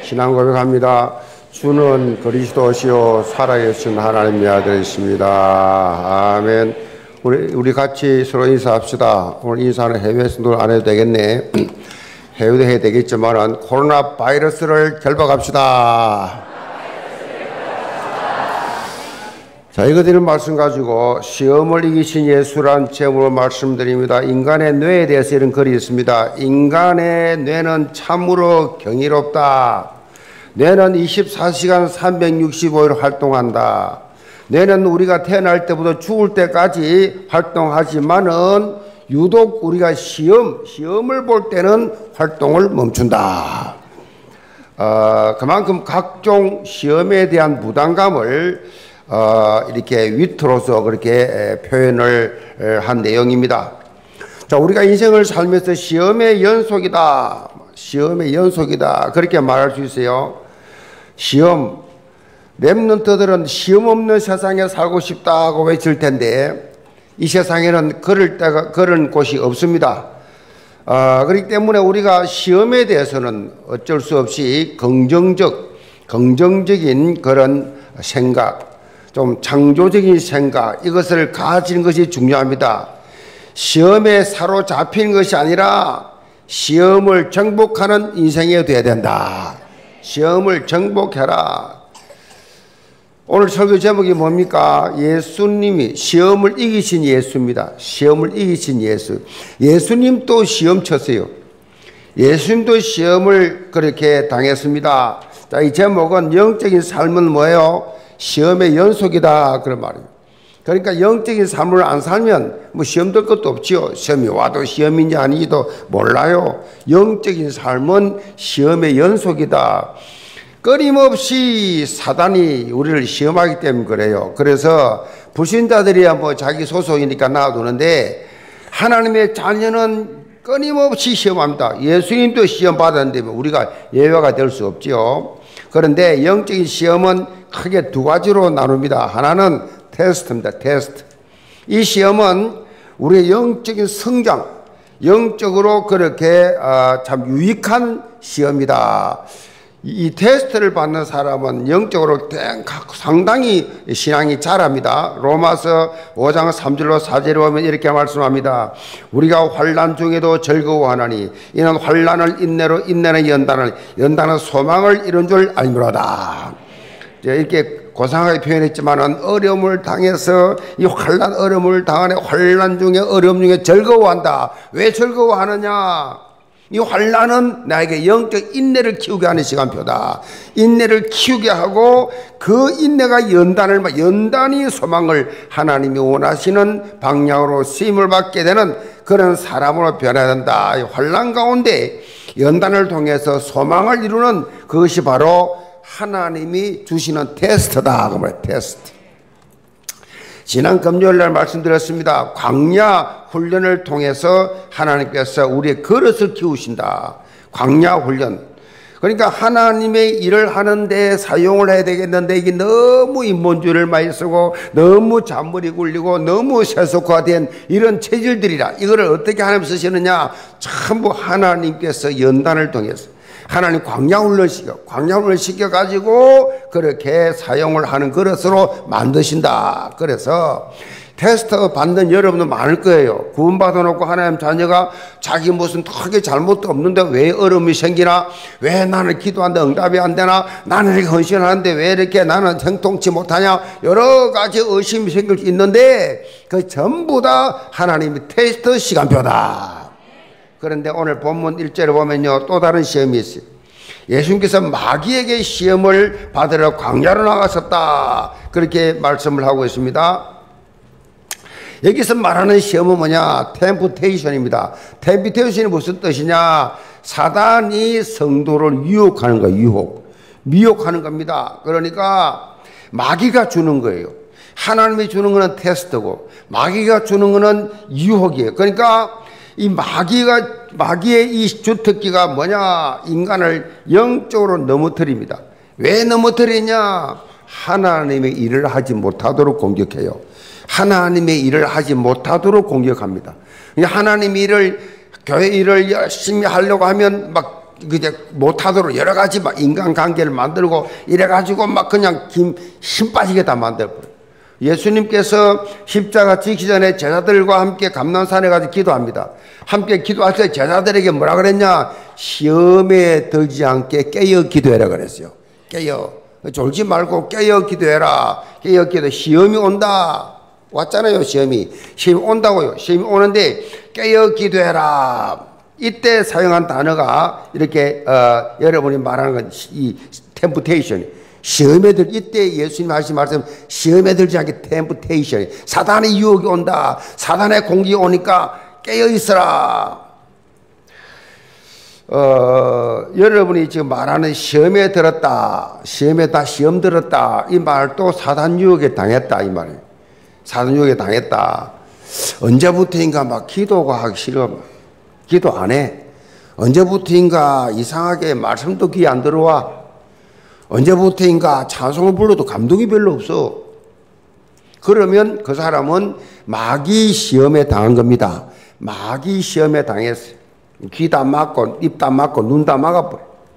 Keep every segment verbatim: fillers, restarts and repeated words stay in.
신앙 고백합니다. 주는 그리스도시요 살아계신 하나님의 아들이십니다. 아멘. 우리, 우리 같이 서로 인사합시다. 오늘 인사는 해외 성도를 안 해도 되겠네. 해외도 해야 되겠지만 코로나 바이러스를 결박합시다. 자, 이거들은 말씀 가지고 시험을 이기신 예수란 제목으로 말씀드립니다. 인간의 뇌에 대해서 이런 글이 있습니다. 인간의 뇌는 참으로 경이롭다. 뇌는 이십사 시간 삼백육십오 일 활동한다. 뇌는 우리가 태어날 때부터 죽을 때까지 활동하지만은 유독 우리가 시험, 시험을 볼 때는 활동을 멈춘다. 어, 그만큼 각종 시험에 대한 부담감을 어, 이렇게 위트로서 그렇게 표현을 한 내용입니다. 자, 우리가 인생을 살면서 시험의 연속이다. 시험의 연속이다. 그렇게 말할 수 있어요. 시험. 랩런트들은 시험 없는 세상에 살고 싶다고 외칠 텐데 이 세상에는 그럴 때가, 그런 곳이 없습니다. 어, 그렇기 때문에 우리가 시험에 대해서는 어쩔 수 없이 긍정적, 긍정적인 그런 생각, 좀 창조적인 생각, 이것을 가지는 것이 중요합니다. 시험에 사로잡힌 것이 아니라 시험을 정복하는 인생이 되어야 된다. 시험을 정복해라. 오늘 설교 제목이 뭡니까? 예수님이 시험을 이기신 예수입니다. 시험을 이기신 예수. 예수님도 시험 쳤어요. 예수님도 시험을 그렇게 당했습니다. 자, 이 제목은 영적인 삶은 뭐예요? 시험의 연속이다. 그런 말이에요. 그러니까 영적인 삶을 안 살면 뭐 시험 될 것도 없지요. 시험이 와도 시험인지 아닌지도 몰라요. 영적인 삶은 시험의 연속이다. 끊임없이 사단이 우리를 시험하기 때문에 그래요. 그래서 불신자들이야 뭐 자기 소속이니까 놔두는데 하나님의 자녀는 끊임없이 시험합니다. 예수님도 시험 받았는데 우리가 예외가 될 수 없지요. 그런데 영적인 시험은 크게 두 가지로 나눕니다. 하나는 테스트입니다. 테스트. 이 시험은 우리의 영적인 성장, 영적으로 그렇게 참 유익한 시험이다. 이 테스트를 받는 사람은 영적으로 상당히 신앙이 자랍니다. 로마서 오 장 삼 절로 사 절에 보면 이렇게 말씀합니다. 우리가 환난 중에도 즐거워하나니 이는 환난을 인내로, 인내는 연단을, 연단은 소망을 이룬 줄 알미로다. 이렇게 고상하게 표현했지만은 어려움을 당해서 이 환난, 어려움을 당하네. 환난 중에, 어려움 중에 즐거워한다. 왜 즐거워하느냐? 이 환난은 나에게 영적 인내를 키우게 하는 시간표다. 인내를 키우게 하고 그 인내가 연단을, 연단이 소망을 하나님이 원하시는 방향으로 쓰임을 받게 되는 그런 사람으로 변해야 된다. 이 환난 가운데 연단을 통해서 소망을 이루는 그것이 바로 하나님이 주시는 테스트다. 그 말이에요. 테스트. 지난 금요일 날 말씀드렸습니다. 광야 훈련을 통해서 하나님께서 우리의 그릇을 키우신다. 광야 훈련. 그러니까 하나님의 일을 하는데 사용을 해야 되겠는데 이게 너무 인본주의를 많이 쓰고 너무 잔머리 굴리고 너무 세속화된 이런 체질들이라 이거를 어떻게 하나님 쓰시느냐? 전부 하나님께서 연단을 통해서 하나님 광야훈련을 시켜, 광야훈련을 시켜가지고 그렇게 사용을 하는 그릇으로 만드신다. 그래서 테스트 받는 여러분도 많을 거예요. 구원받아 놓고 하나님 자녀가 자기 무슨 크게 잘못도 없는데 왜 어려움이 생기나? 왜 나는 기도하는데 응답이 안 되나? 나는 이렇게 헌신하는데 왜 이렇게 나는 형통치 못하냐? 여러 가지 의심이 생길 수 있는데 그 전부 다 하나님의 테스트 시간표다. 그런데 오늘 본문 일 절에 보면요, 또 다른 시험이 있어요. 예수님께서 마귀에게 시험을 받으러 광야로 나가셨다. 그렇게 말씀을 하고 있습니다. 여기서 말하는 시험은 뭐냐? 템프테이션입니다. 템프테이션이 무슨 뜻이냐? 사단이 성도를 유혹하는 거예요. 유혹. 미혹하는 겁니다. 그러니까 마귀가 주는 거예요. 하나님이 주는 거는 테스트고 마귀가 주는 거는 유혹이에요. 그러니까 이 마귀가, 마귀의 이 주특기가 뭐냐? 인간을 영적으로 넘어뜨립니다. 왜 넘어뜨리냐? 하나님의 일을 하지 못하도록 공격해요. 하나님의 일을 하지 못하도록 공격합니다. 하나님의 일을, 교회 일을 열심히 하려고 하면 막 그냥 못하도록 여러 가지 막 인간관계를 만들고 이래가지고 막 그냥 힘, 힘 빠지게 다 만들어버려요. 예수님께서 십자가 지기 전에 제자들과 함께 감난산에 가서 기도합니다. 함께 기도할 때 제자들에게 뭐라 그랬냐? 시험에 들지 않게 깨어 기도해라 그랬어요. 깨어. 졸지 말고 깨어 기도해라. 깨어 기도. 시험이 온다. 왔잖아요, 시험이. 시험이 온다고요. 시험이 오는데 깨어 기도해라. 이때 사용한 단어가 이렇게 어, 여러분이 말하는 건 이 템프테이션. 시험에 들 이때 예수님 하신 말씀 시험에 들지 않게 템프테이션. 사단의 유혹이 온다. 사단의 공격이 오니까 깨어 있어라. 어, 여러분이 지금 말하는 시험에 들었다. 시험에 다 시험 들었다. 이 말도 사단 유혹에 당했다. 이 말이에요. 사단 유혹에 당했다. 언제부터인가 막 기도가 하기 싫어. 기도 안 해. 언제부터인가 이상하게 말씀도 귀에 안 들어와. 언제부터인가 찬송을 불러도 감동이 별로 없어. 그러면 그 사람은 마귀 시험에 당한 겁니다. 마귀 시험에 당했어요. 귀 다 막고 입 다 막고 눈 다 막아버려.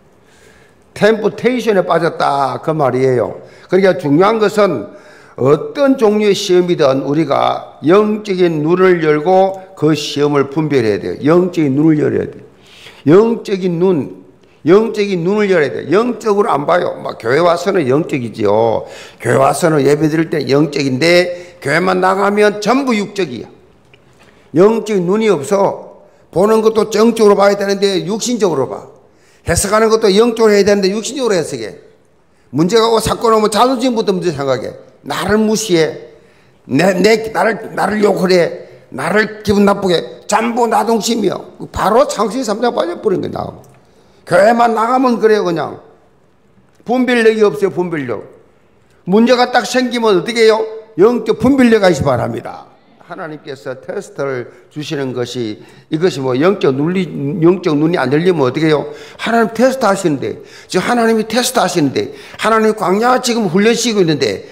템프테이션에 빠졌다 그 말이에요. 그러니까 중요한 것은 어떤 종류의 시험이든 우리가 영적인 눈을 열고 그 시험을 분별해야 돼요. 영적인 눈을 열어야 돼요. 영적인 눈, 영적인 눈을 열어야 돼요. 영적으로 안 봐요. 막 교회 와서는 영적이지요. 교회 와서는 예배 드릴 때 영적인데 교회만 나가면 전부 육적이야. 영적인 눈이 없어. 보는 것도 정적으로 봐야 되는데 육신적으로 봐. 해석하는 것도 영적으로 해야 되는데 육신적으로 해석해. 문제가 오고 사건 오면 자존심부터 문제 생각해. 나를 무시해. 내, 내, 나를, 나를 욕을 해. 나를 기분 나쁘게. 전부 나동심이요. 바로 창세기 삼 장 빠져버린 거야, 나가면. 교회만 나가면 그래요, 그냥. 분별력이 없어요, 분별력. 문제가 딱 생기면 어떻게 해요? 영적 분별력이 있기 바랍니다. 하나님께서 테스트를 주시는 것이 이것이 뭐 영적 눈이, 영적 눈이 안 열리면 어떻게 해요? 하나님 테스트 하시는데, 지금 하나님이 테스트 하시는데, 하나님 광야 지금 훈련시키고 있는데,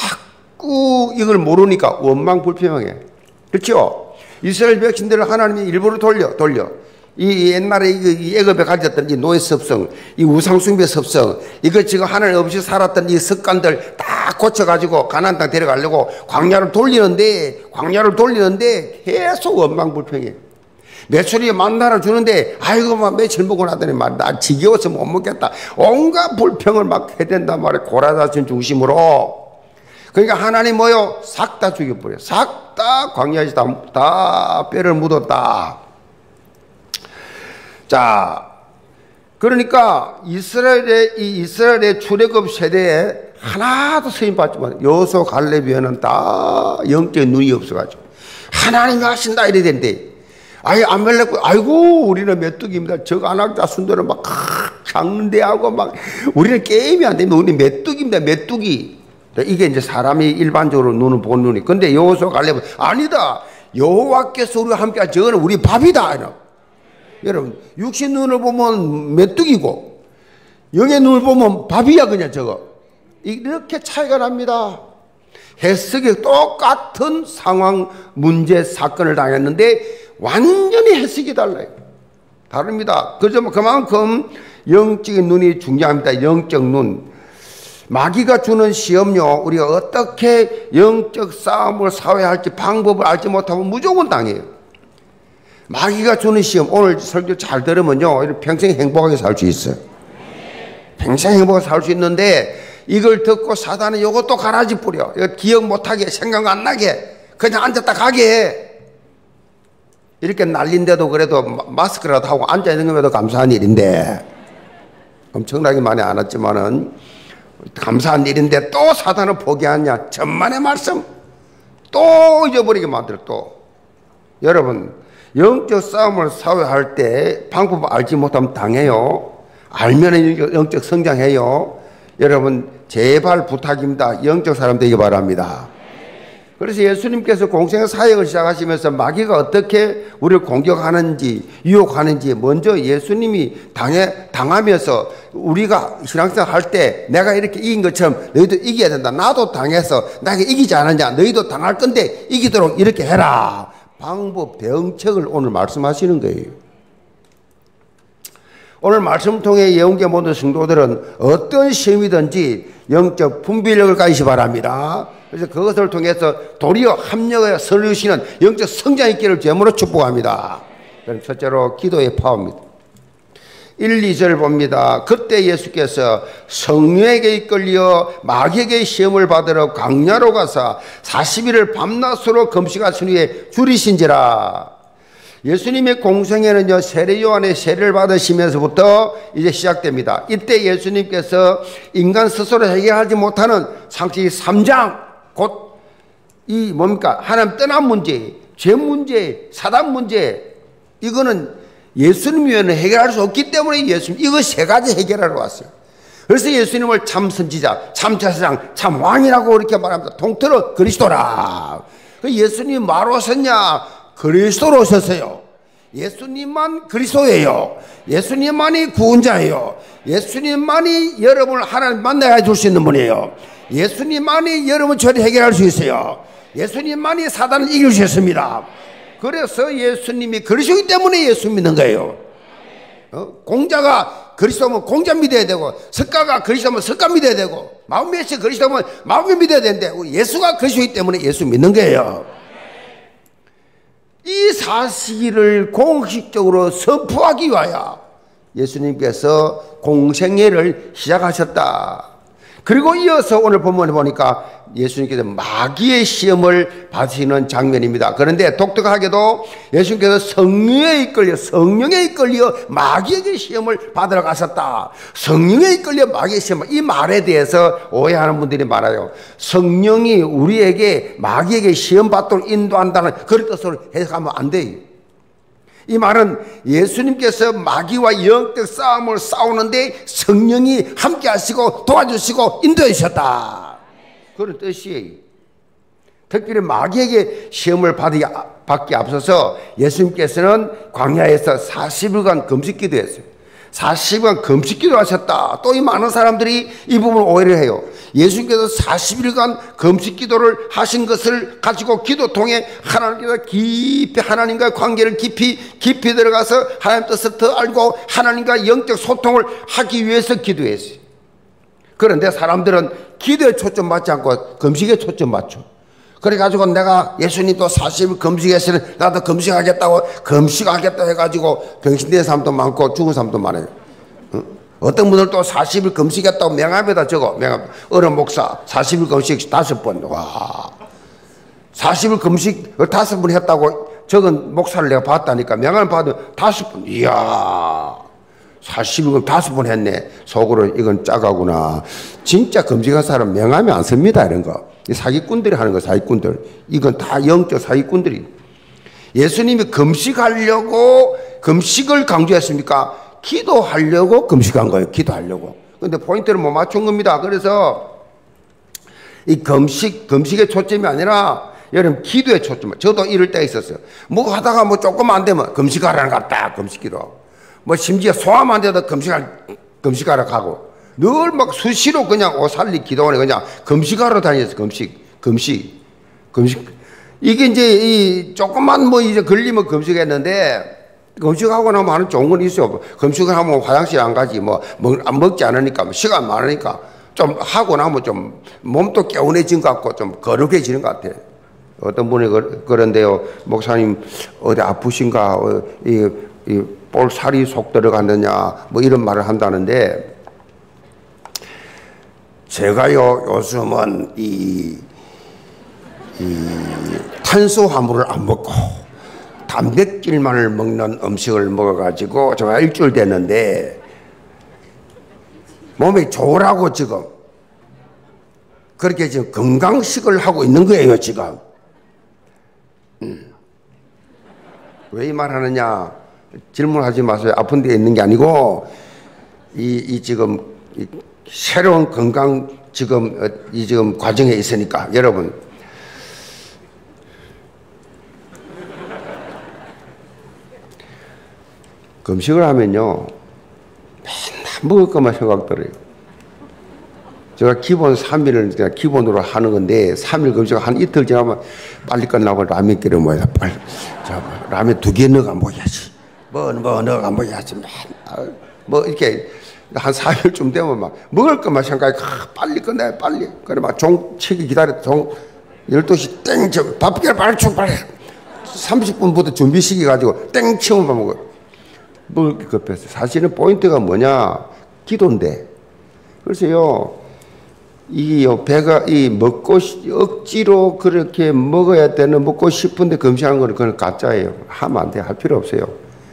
자꾸 이걸 모르니까 원망불평해. 그렇죠? 이스라엘 백성들을 하나님이 일부러 돌려, 돌려. 이 옛날에 이 애굽에 가졌던 이 노예 습성, 이 우상숭배 습성, 이거 지금 하나님 없이 살았던 이 습관들 다 고쳐가지고 가나안 땅 데려가려고 광야를 돌리는데, 광야를 돌리는데 계속 원망불평해. 매출이 만나를 주는데, 아이고, 막 며칠 먹고 나더니 말, 나 지겨워서 못 먹겠다. 온갖 불평을 막 해댄단 말이야. 고라다신 중심으로. 그러니까 하나님 뭐요? 싹 다 죽여버려. 싹 다 광야에서 다, 다 뼈를 묻었다. 자, 그러니까 이스라엘의, 이 이스라엘의 출애굽 세대에 하나도 쓰임받지 못해. 여호수아 갈렙에는 다 영적인 눈이 없어가지고. 하나님이 하신다 이래야 되는데. 아이, 아멜렉, 아이고, 우리는 메뚜기입니다. 저 안악자 순도는 막, 장대하고 막, 우리는 게임이 안 되면 우리 메뚜기입니다. 메뚜기. 이게 이제 사람이 일반적으로 눈을 본 눈이. 근데 여호수아 갈렙은 아니다. 여호와께서 우리와 함께 저거는 우리 밥이다. 여러분, 육신 눈을 보면 메뚜기고, 영의 눈을 보면 밥이야, 그냥 저거. 이렇게 차이가 납니다. 해석이 똑같은 상황, 문제, 사건을 당했는데, 완전히 해석이 달라요. 다릅니다. 그죠? 그만큼 영적인 눈이 중요합니다. 영적 눈. 마귀가 주는 시험요, 우리가 어떻게 영적 싸움을 사회할지 방법을 알지 못하면 무조건 당해요. 마귀가 주는 시험, 오늘 설교 잘 들으면요, 평생 행복하게 살 수 있어요. 평생 행복하게 살 수 있는데, 이걸 듣고 사단은 이것도 가라지 뿌려. 이거 기억 못하게, 생각 안 나게, 그냥 앉았다 가게 해. 이렇게 날린데도 그래도 마스크라도 하고 앉아있는 것에도 감사한 일인데, 엄청나게 많이 안 왔지만은, 감사한 일인데 또 사단을 포기하냐. 천만의 말씀. 또 잊어버리게 만들어 또. 여러분, 영적 싸움을 사회할 때 방법을 알지 못하면 당해요. 알면 영적 성장해요. 여러분, 제발 부탁입니다. 영적 사람 되기 바랍니다. 그래서 예수님께서 공생의 사역을 시작하시면서 마귀가 어떻게 우리를 공격하는지, 유혹하는지 먼저 예수님이 당해, 당하면서 우리가 신앙생활 할 때 내가 이렇게 이긴 것처럼 너희도 이겨야 된다. 나도 당해서 나에게 이기지 않았냐. 너희도 당할 건데 이기도록 이렇게 해라. 방법, 대응책을 오늘 말씀하시는 거예요. 오늘 말씀을 통해 예언계 모든 성도들은 어떤 시험이든지 영적 분별력을 가지시 바랍니다. 그래서 그것을 통해서 도리어 합력하여 설리시는 영적 성장 있기를 제물로 축복합니다. 그럼 첫째로 기도의 파워입니다. 일, 이 절 봅니다. 그때 예수께서 성령에게 이끌려 마귀에게 시험을 받으러 광야로 가사 사십 일을 밤낮으로 금식하신 후에 줄이신지라. 예수님의 공생애는요, 세례 요한의 세례를 받으시면서부터 이제 시작됩니다. 이때 예수님께서 인간 스스로 해결하지 못하는 상식이 삼 장, 곧 이 뭡니까? 하나님 떠난 문제, 죄 문제, 사단 문제, 이거는 예수님이면 해결할 수 없기 때문에 예수님, 이거 세 가지 해결하러 왔어요. 그래서 예수님을 참 선지자, 참 제사장, 참 왕이라고 이렇게 말합니다. 통틀어 그리스도라. 예수님이 뭐로 오셨냐? 그리스도로 오셨어요. 예수님만 그리스도예요. 예수님만이 구원자예요. 예수님만이 여러분을 하나님 만나게 줄 수 있는 분이에요. 예수님만이 여러분 죄를 해결할 수 있어요. 예수님만이 사단을 이길 수 있습니다. 그래서 예수님이 그리스도이기 때문에 예수 믿는 거예요. 어? 공자가 그리스도면 공자 믿어야 되고, 석가가 그리스도면 석가 믿어야 되고, 마음메시 그리스도면 마음메 믿어야 되는데 예수가 그리스도이기 때문에 예수 믿는 거예요. 이 사실을 공식적으로 선포하기 위하여 예수님께서 공생애를 시작하셨다. 그리고 이어서 오늘 본문에 보니까 예수님께서 마귀의 시험을 받으시는 장면입니다. 그런데 독특하게도 예수님께서 성령에 이끌려 성령에 이끌려 마귀에게 시험을 받으러 가셨다. 성령에 이끌려 마귀의 시험, 이 말에 대해서 오해하는 분들이 많아요. 성령이 우리에게 마귀에게 시험 받도록 인도한다는 그런 뜻으로 해석하면 안 돼요. 이 말은 예수님께서 마귀와 영적 싸움을 싸우는데 성령이 함께 하시고 도와주시고 인도해 주셨다, 그런 뜻이에요. 특별히 마귀에게 시험을 받기, 받기 앞서서 예수님께서는 광야에서 사십 일간 금식 기도했어요. 사십 일간 금식 기도하셨다. 또 이 많은 사람들이 이 부분을 오해를 해요. 예수님께서 사십 일간 금식 기도를 하신 것을 가지고 기도통에 하나님께서 깊이 하나님과의 관계를 깊이 깊이 들어가서 하나님 뜻을 더 알고 하나님과 영적 소통을 하기 위해서 기도했어요. 그런데 사람들은 기도에 초점 맞지 않고 금식에 초점 맞춰. 그래가지고 내가 예수님도 사십 일 금식했으니 나도 금식하겠다고 금식하겠다 해가지고 병신된 사람도 많고 죽은 사람도 많아요. 어? 어떤 분들 또 사십 일 금식했다고 명함에다 적어. 명함. 어느 목사 사십 일 금식 다섯 번. 와. 사십 일 금식을 다섯 번 했다고 적은 목사를 내가 봤다니까. 명함을 받으면 다섯 번. 이야. 사십 일 다섯 번 했네. 속으로 이건 짜가구나. 진짜 금식한 사람 명함에 안 씁니다, 이런 거. 사기꾼들이 하는 거, 사기꾼들. 이건 다 영적 사기꾼들이. 예수님이 금식하려고 금식을 강조했습니까? 기도하려고 금식한 거예요. 기도하려고. 근데 포인트를 못 맞춘 겁니다. 그래서 이 금식, 금식의 초점이 아니라 여러분 기도의 초점. 저도 이럴 때가 있었어요. 뭐 하다가 뭐 조금 안 되면 금식하라는 것 같다. 금식기도. 뭐 심지어 소화만 안 돼도 금식할, 금식하러 가고. 늘 막 수시로 그냥 오살리 기도원에 그냥 금식하러 다녔어요. 금식, 금식, 금식. 이게 이제 이 조금만 뭐 이제 걸리면 금식했는데, 금식하고 나면 하는 좋은 건 있어요. 금식을 하면 화장실 안 가지, 뭐, 먹, 안 먹지 않으니까, 뭐 시간 많으니까 좀 하고 나면 좀 몸도 개운해진 것 같고 좀 거룩해지는 것 같아요. 어떤 분이 그, 그런데요, 목사님 어디 아프신가, 어, 이, 이 볼살이 속 들어갔느냐, 뭐 이런 말을 한다는데, 제가요, 요즘은 이, 이 탄수화물을 안 먹고 단백질만을 먹는 음식을 먹어가지고 제가 일주일 됐는데 몸이 좋으라고 지금 그렇게 지금 건강식을 하고 있는 거예요, 지금. 음. 왜 이 말 하느냐? 질문하지 마세요. 아픈 데 있는 게 아니고, 이, 이 지금, 이 새로운 건강 지금 이 지금 과정에 있으니까 여러분 금식을 하면요 맨날 먹을 것만 생각 들어요. 제가 기본 삼 일을 그냥 기본으로 하는 건데 삼 일 금식 한 이틀 지나면 빨리 끝나고 라면 끓여 먹어야 빨리 자, 라면 두 개 넣어가 먹어야지 뭐, 뭐 넣어가 먹어야지 맨날 뭐 이렇게 한 사 일쯤 되면 막 먹을 것만 생각해. 아, 빨리 끝내, 빨리. 그래 막 종치기 기다려. 종 열두 시 땡, 저 밥기를 빨리 쭉 빨리. 삼십 분부터 준비 시기 가지고 땡 치우면 밥 먹어. 먹을 게 급했어. 사실은 포인트가 뭐냐? 기도인데. 그래서요, 이 배가 이 먹고 억지로 그렇게 먹어야 되는 먹고 싶은데 금식하는 거는 그건 가짜예요. 하면 안 돼. 할 필요 없어요.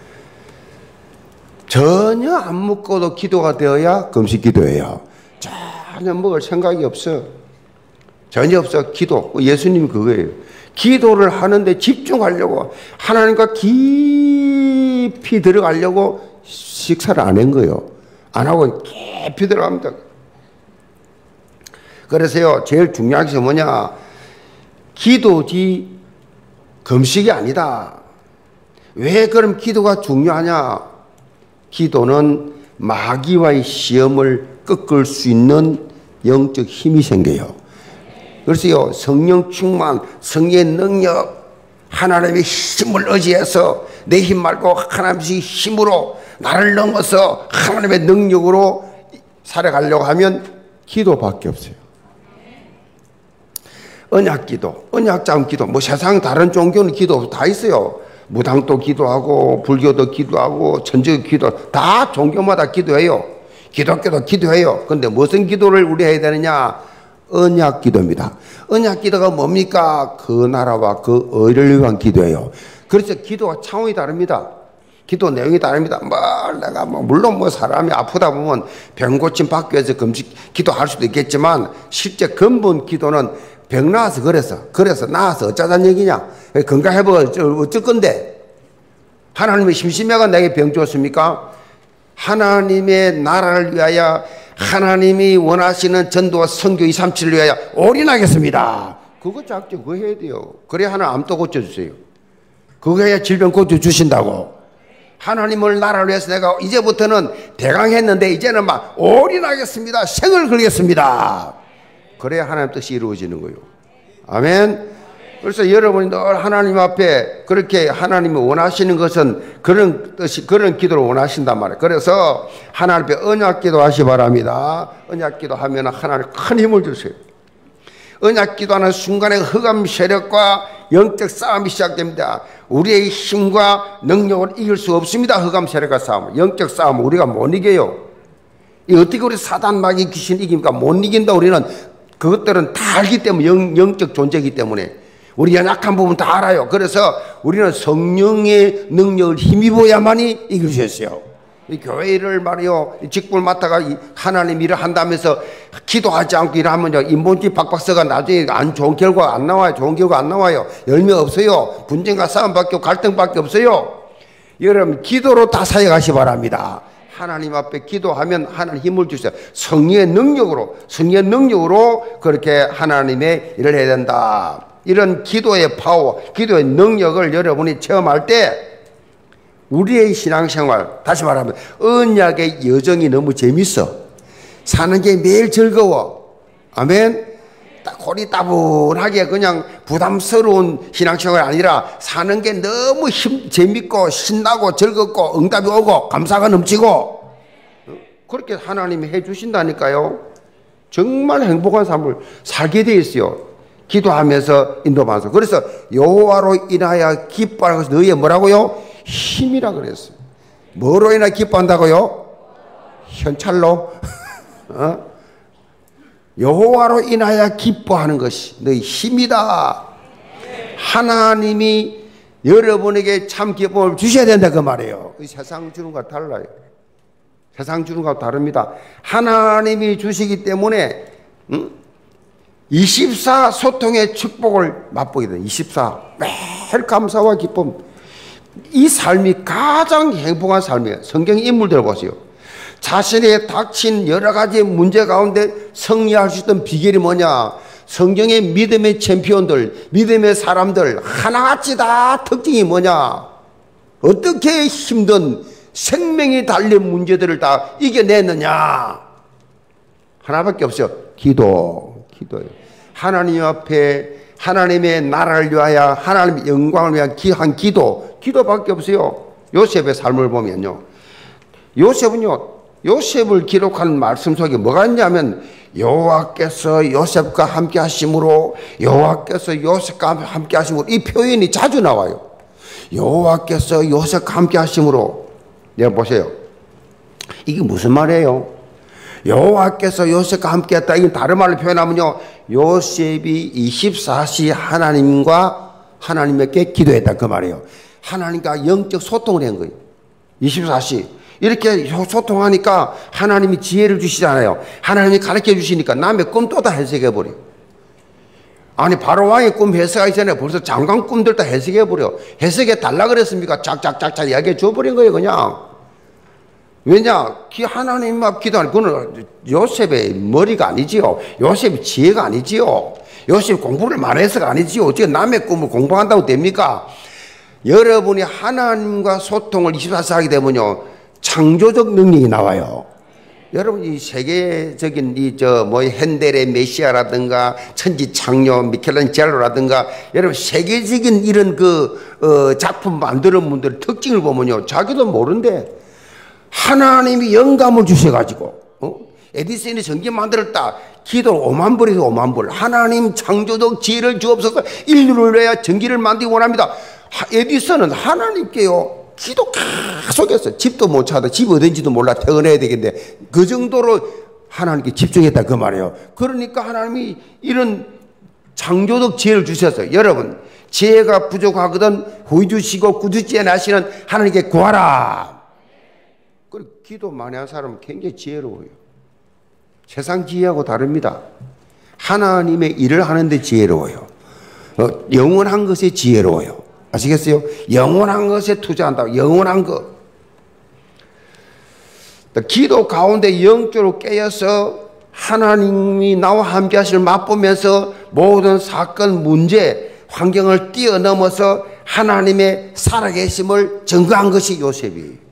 전혀 안 먹고도 기도가 되어야 금식 기도예요. 전혀 먹을 생각이 없어. 전혀 없어. 기도. 예수님이 그거예요. 기도를 하는데 집중하려고 하나님과 깊이 들어가려고 식사를 안 한 거예요. 안 하고 깊이 들어갑니다. 그래서요, 제일 중요한 것이 뭐냐? 기도지 금식이 아니다. 왜 그럼 기도가 중요하냐? 기도는 마귀와의 시험을 꺾을 수 있는 영적 힘이 생겨요. 그래서요, 성령 충만, 성령의 능력, 하나님의 힘을 의지해서 내 힘 말고 하나님의 힘으로 나를 넘어서 하나님의 능력으로 살아가려고 하면 기도밖에 없어요. 언약기도, 언약자음 기도, 뭐 세상 다른 종교는 기도 다 있어요. 무당도 기도하고 불교도 기도하고 천주교 기도 다 종교마다 기도해요. 기독교도 기도해요. 그런데 무슨 기도를 우리 해야 되느냐? 언약기도입니다. 언약기도가 뭡니까? 그 나라와 그 의를 위한 기도예요. 그래서 기도가 차원이 다릅니다. 기도 내용이 다릅니다. 뭐 내가 뭐 물론 뭐 사람이 아프다 보면 병 고침 받기 위해서 금식 기도할 수도 있겠지만 실제 근본 기도는 병 나와서 그래서 그래서 나와서 어쩌자는 얘기냐? 건강해보고 어쩔 건데 하나님의 심심해가 내게 병 줬습니까? 하나님의 나라를 위하여 하나님이 원하시는 전도와 선교 이삼칠을 위하여 올인하겠습니다. 그거 작죠. 그거 해야 돼요. 그래야 하나님 암도 고쳐주세요. 그거 해야 질병 고쳐주신다고. 하나님을 나라를 위해서 내가 이제부터는 대강했는데 이제는 막 올인하겠습니다. 생을 걸겠습니다. 그래야 하나님 뜻이 이루어지는 거예요. 아멘. 그래서 여러분이 늘 하나님 앞에 그렇게 하나님이 원하시는 것은 그런 뜻이, 그런 기도를 원하신단 말이에요. 그래서 하나님 앞에 언약 기도 하시 바랍니다. 언약 기도 하면 하나님 큰 힘을 주세요. 언약 기도하는 순간에 흑암 세력과 영적 싸움이 시작됩니다. 우리의 힘과 능력을 이길 수 없습니다. 흑암 세력과 싸움. 영적 싸움 우리가 못 이겨요. 이 어떻게 우리 사단 마귀 귀신 이깁니까? 못 이긴다. 우리는 그것들은 다 알기 때문에 영, 영적 존재이기 때문에 우리 연약한 부분 다 알아요. 그래서 우리는 성령의 능력을 힘입어야만이 이길 수 있어요. 이 교회를 말이요, 직분을 맡아가 하나님 일을 한다면서 기도하지 않고 일하면요, 인본주의 박박서가 나중에 안 좋은 결과 안 나와요. 좋은 결과 안 나와요. 열매 없어요. 분쟁과 싸움밖에 없고 갈등밖에 없어요. 여러분, 기도로 다 사역하시 바랍니다. 하나님 앞에 기도하면 하나님 힘을 주세요. 성령의 능력으로, 성령의 능력으로 그렇게 하나님의 일을 해야 된다. 이런 기도의 파워, 기도의 능력을 여러분이 체험할 때 우리의 신앙생활, 다시 말하면 언약의 여정이 너무 재밌어. 사는 게 매일 즐거워. 아멘. 골이 따분하게 그냥 부담스러운 신앙생활이 아니라 사는 게 너무 힘, 재밌고 신나고 즐겁고 응답이 오고 감사가 넘치고 그렇게 하나님이 해주신다니까요. 정말 행복한 삶을 살게 돼 있어요. 기도하면서 인도하면서. 그래서 여호와로 인하여 기뻐하는 것은 너희의 뭐라고요? 힘이라 그랬어요. 뭐로 인하여 기뻐한다고요? 현찰로? 어? 여호와로 인하여 기뻐하는 것이 너희 힘이다. 하나님이 여러분에게 참 기쁨을 주셔야 된다 그 말이에요. 세상 주는 것과 달라요. 세상 주는 것과 다릅니다. 하나님이 주시기 때문에 응? 이십사 소통의 축복을 맛보게 돼요. 이십사 매일 감사와 기쁨. 이 삶이 가장 행복한 삶이에요. 성경 인물들 보세요. 자신의 닥친 여러 가지 문제 가운데 승리할 수 있던 비결이 뭐냐? 성경의 믿음의 챔피언들, 믿음의 사람들 하나같이 다 특징이 뭐냐? 어떻게 힘든 생명이 달린 문제들을 다 이겨냈느냐? 하나밖에 없어요. 기도, 기도예요. 하나님 앞에 하나님의 나라를 위하여 하나님의 영광을 위한 한 기도, 기도밖에 없어요. 요셉의 삶을 보면요. 요셉은요, 요셉을 기록한 말씀 속에 뭐가 있냐면 여호와께서 요셉과 함께 하심으로, 여호와께서 요셉과 함께 하심으로, 이 표현이 자주 나와요. 여호와께서 요셉과 함께 하심으로. 내가 보세요. 이게 무슨 말이에요? 여호와께서 요셉과 함께 했다. 이건 다른 말로 표현하면요, 요셉이 이십사 시 하나님과 하나님께 기도했다 그 말이에요. 하나님과 영적 소통을 한 거예요. 이십사 시 이렇게 소통하니까 하나님이 지혜를 주시잖아요. 하나님이 가르쳐 주시니까 남의 꿈도 다 해석해 버려. 아니 바로 왕의 꿈 해석하기 전에 벌써 장관 꿈들 다 해석해 버려. 해석해 달라 그랬습니까? 짝짝짝짝 이야기해 줘버린 거예요 그냥. 왜냐? 하나님 앞 기도하는 그는 요셉의 머리가 아니지요. 요셉의 지혜가 아니지요. 요셉이 공부를 많이 해서가 아니지요. 어떻게 남의 꿈을 공부한다고 됩니까? 여러분이 하나님과 소통을 이십사 시 하게 되면요, 창조적 능력이 나와요. 여러분 이 세계적인 이 저 뭐 핸델의 메시아라든가 천지창조 미켈란젤로라든가 여러분 세계적인 이런 그 어 작품 만드는 분들 특징을 보면요, 자기도 모른대 하나님이 영감을 주셔가지고, 어? 에디슨이 전기 만들었다. 기도 오만 불에서 오만 불. 하나님 창조적 지혜를 주옵소서. 인류를 위하여 전기를 만들기 원합니다. 에디슨은 하나님께요 기도 계속했어. 집도 못 찾아. 집 어딘지도 몰라. 퇴근해야 되겠는데 그 정도로 하나님께 집중했다 그 말이에요. 그러니까 하나님이 이런 창조적 지혜를 주셨어요. 여러분 지혜가 부족하거든 후이 주시고 구주지혜 나시는 하나님께 구하라. 그리고 기도 많이 하는 사람은 굉장히 지혜로워요. 세상 지혜하고 다릅니다. 하나님의 일을 하는데 지혜로워요. 어, 영원한 것에 지혜로워요. 아시겠어요? 영원한 것에 투자한다. 영원한 것. 기도 가운데 영적으로 깨어서 하나님이 나와 함께 하시를 맛보면서 모든 사건, 문제, 환경을 뛰어넘어서 하나님의 살아계심을 증거한 것이 요셉이에요.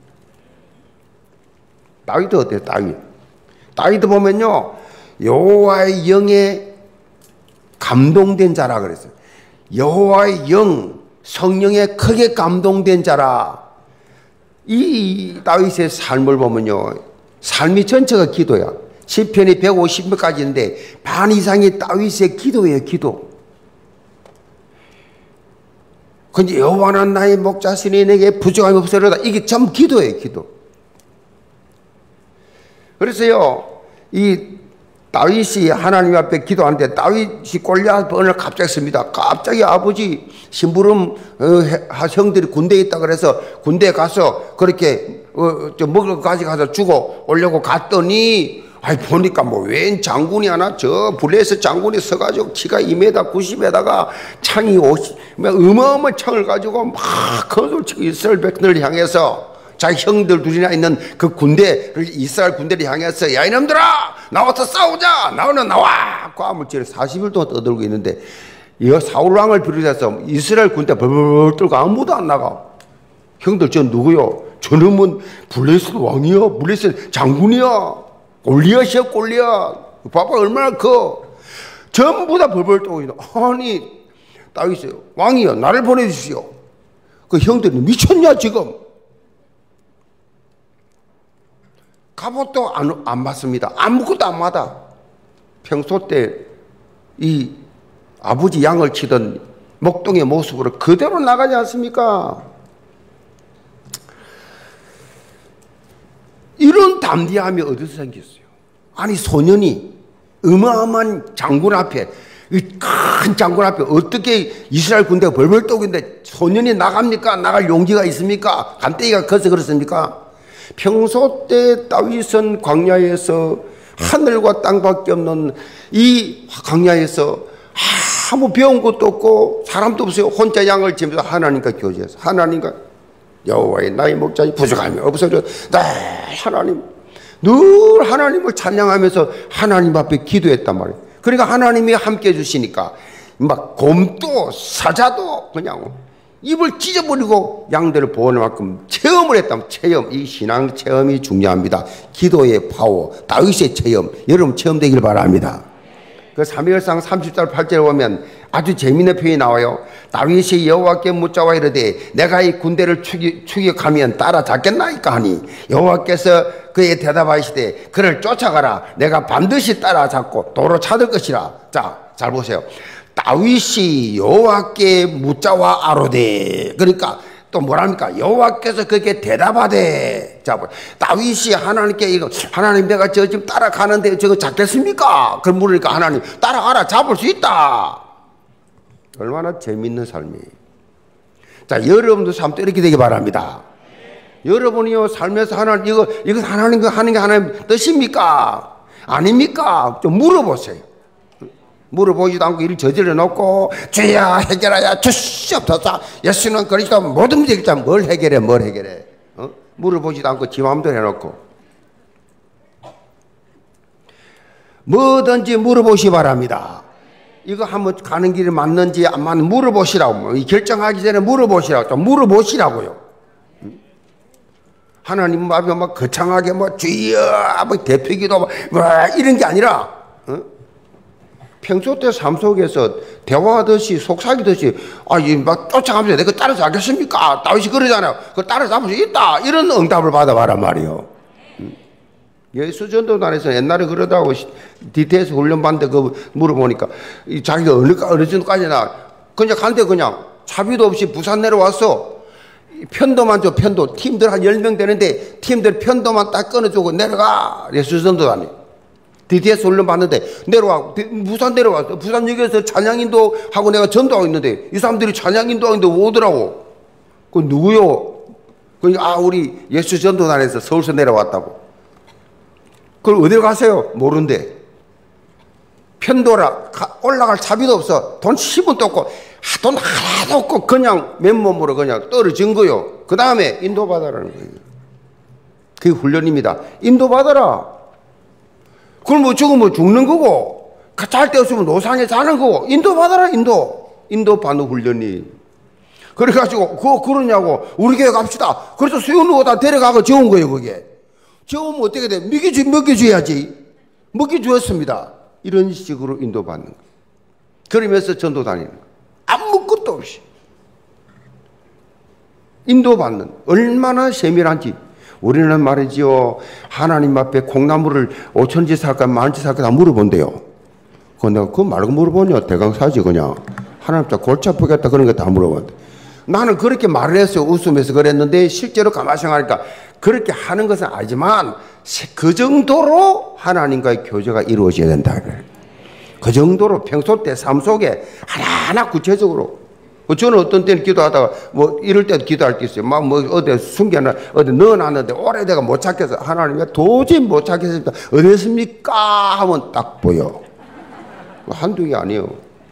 다윗도 어때요? 다윗. 다윗도 보면요, 여호와의 영에 감동된 자라 그랬어요. 여호와의 영, 성령에 크게 감동된 자라. 이 다윗의 삶을 보면요, 삶이 전체가 기도야. 시편이 백오십 편까지 있는데 반 이상이 다윗의 기도예요. 기도. 근데 여호와는 나의 목자시니 내게 부족함이 없으리로다. 이게 전부 기도예요. 기도. 그래서요, 이 다윗이 하나님 앞에 기도하는데 다윗이 골리앗을 갑자기 씁니다. 갑자기 아버지 심부름 어, 형들이 군대에 있다 그래서 군대에 가서 그렇게 어, 저 먹을 거 가져가서 주고 오려고 갔더니 아이 보니까 뭐 웬 장군이 하나 저 블레셋 장군이 서가지고 키가 이 미터 구십에다가 창이 오십, 어마어마한 창을 가지고 막 건설 치고 이스라엘 백성을 향해서 자기 형들 둘이나 있는 그 군대를 이스라엘 군대를 향해서 야 이놈들아 나와서 싸우자 나오는 나와 꽈물질을 사십 일 동안 떠들고 있는데 이 사울왕을 비롯해서 이스라엘 군대 벌벌 떨고 아무도 안 나가. 형들 저 누구요? 저놈은 블레셋 왕이야. 블레셋 장군이야. 골리앗이야 골리앗. 봐봐 얼마나 커. 전부 다 벌벌 떨고 있는. 아니 다윗이 왕이여 나를 보내주시오. 그 형들이 미쳤냐 지금. 갑옷도 안, 안 맞습니다. 아무것도 안 맞아. 평소 때 이 아버지 양을 치던 목동의 모습으로 그대로 나가지 않습니까? 이런 담대함이 어디서 생겼어요? 아니 소년이 어마어마한 장군 앞에 큰 장군 앞에 어떻게 이스라엘 군대가 벌벌 떠고 있는데 소년이 나갑니까? 나갈 용기가 있습니까? 간대기가 커서 그렇습니까? 평소 때 다윗은 광야에서 하늘과 땅밖에 없는 이 광야에서 아무 배운 것도 없고 사람도 없어요. 혼자 양을 지면서 하나님과 교제해서 하나님과 여호와의 나의 목자니 부족함이 없어져. 네, 하나님 늘 하나님을 찬양하면서 하나님 앞에 기도했단 말이에요. 그러니까 하나님이 함께 해주시니까 막 곰도 사자도 그냥 입을 찢어버리고 양들을 보호할 만큼 체험을 했다면 체험, 이 신앙 체험이 중요합니다. 기도의 파워, 다윗의 체험, 여러분 체험되길 바랍니다. 그 사무엘상 삼십 절 팔 절에 보면 아주 재미있는 표현이 나와요. 다윗이 여호와께 묻자와 이르되 내가 이 군대를 추격, 추격하면 따라잡겠나이까 하니 여호와께서 그에 대답하시되 그를 쫓아가라. 내가 반드시 따라잡고 도로 찾을 것이라. 자, 잘 보세요. 다윗이 여호와께 묻자와 아뢰되, 그러니까 또 뭐랍니까? 여호와께서 그게 대답하되. 자, 다윗이 하나님께 이거 하나님 내가 저 지금 따라가는데 저거 잡겠습니까? 그럼 물으니까 하나님 따라가라, 잡을 수 있다. 얼마나 재밌는 삶이에요. 자, 여러분도 삶도 이렇게 되기 바랍니다. 여러분이요 삶에서 하나님 이거 이거 하나님 그 하는 게 하나님 뜻입니까? 아닙니까? 좀 물어보세요. 물어보지도 않고 일을 저질러 놓고 주야 해결하야 주시옵소서. 예수는 그리스도 모든 문제 일단 뭘 해결해 뭘 해결해 어? 물어보지도 않고 지 마음대로 해놓고 뭐든지 물어보시 바랍니다. 이거 한번 가는 길이 맞는지 안 맞는지 물어보시라고. 결정하기 전에 물어보시라고. 좀 물어보시라고요. 하나님 앞에 막 거창하게 뭐 주여 뭐 대표기도 뭐 이런 게 아니라 어? 평소 때 삶 속에서 대화하듯이 속삭이듯이 아, 막 쫓아가면서 내가 따라잡겠습니까? 다윗이 그러잖아요. 그걸 따라잡을 수 있다. 이런 응답을 받아봐란 말이에요. 예수 전도단에서 옛날에 그러다고 디테일에서 훈련받는데 그 물어보니까 자기가 어느, 어느 정도까지나 그냥 간데 그냥 차비도 없이 부산 내려왔어. 편도만 줘, 편도. 팀들 한 열 명 되는데 팀들 편도만 딱 끊어주고 내려가. 예수 전도단이. 디디에스 훈련 받는데 내려와. 부산 내려왔어. 부산역에서 찬양인도 하고 내가 전도하고 있는데 이 사람들이 찬양인도 하는데 오더라고. 그 누구요? 그러니까 아, 우리 예수 전도단에서 서울서 내려왔다고. 그걸 어디로 가세요? 모른대. 편도라 올라갈 차비도 없어. 돈 십 원도 없고 돈 하나도 없고 그냥 맨몸으로 그냥 떨어진 거요. 그 다음에 인도받아라는 거예요. 그게 훈련입니다. 인도받아라. 그럼 뭐 죽으면 죽는 거고 잘 데 없으면 노상에 자는 거고 인도받아라. 인도. 인도받는 훈련이. 그래가지고 그거 그러냐고 우리 교회 갑시다. 그래서 수영로다 데려가고 재운 거예요. 그게. 재우면 어떻게 돼? 먹여주, 먹여줘야지. 먹여주었습니다. 이런 식으로 인도받는 거예요. 그러면서 전도 다니는 거예요. 아무것도 없이. 인도받는. 얼마나 세밀한지. 우리는 말이지요. 하나님 앞에 콩나물을 오천지 살까 만원치 살까 다 물어본대요. 그거 내가 그거 말고 물어보냐. 대강사지 그냥. 하나님 자 골치 아프겠다 그런 거 다 물어본대. 나는 그렇게 말을 했어요. 웃으면서 그랬는데 실제로 가만히 생각하니까 그렇게 하는 것은 아니지만 그 정도로 하나님과의 교제가 이루어져야 된다. 그 정도로 평소 때 삶 속에 하나하나 구체적으로. 저는 어떤 때는 기도하다가 뭐 이럴 때도 기도할 때 있어요. 막 뭐 어디 숨겨놔 어디 넣어놨는데 오래돼가 못 찾겠어. 하나님이 도저히 못 찾겠습니다. 어디 있습니까? 하면 딱 보여. 한두 개 아니에요.